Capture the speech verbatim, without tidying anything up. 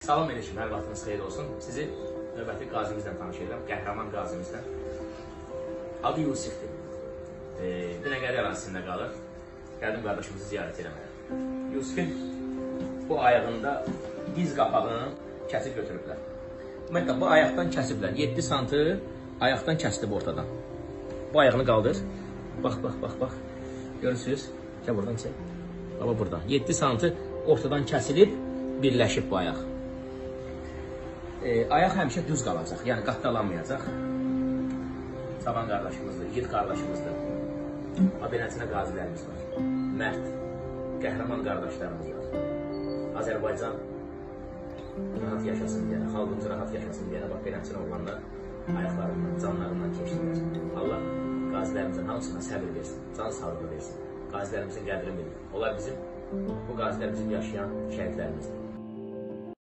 Salam eləşim, hər vaxtınız xeyir olsun. Sizi növbəti qazimizlə tanış edirəm, qəhrəman qazimizlə. Adı Yusifdir. E, Binəqədi ərazisində qalır. Gəldim qardaşımızı ziyarət eləməyə. Yusifin bu ayağında diz qapağını kəsib götürüblər. Ümumiyyətlə, bu ayaqdan kəsiblər. yeddi santı ayaqdan kəsilib ortadan. Bu ayağını qaldır. Bax, bax, bax, bax. Görürsünüz? Gəl buradan çək. Baba buradan. yeddi santı ortadan kəsilib, birləşib bu ayaq. E, ayaq həmişə düz qalacaq, yəni qatdalanmayacaq. Saban qardaşımızdır, yiğit qardaşımızdır. Beləsinə qazilərimiz var. Mərd, qəhrəman qardaşlarımız var. Azərbaycan rahat yaşasın deyənə, xalqımız rahat yaşasın deyənə, bax, beləsinə olanlar ayaqlarından, canlarından keçdilər. Allah qazilərimizin hamısına səbir versin, can sağlığı versin. Qazilərimizin qədrini bilir. Onlar bizim, bu qazilər bizim yaşayan şəhidlərimizdir.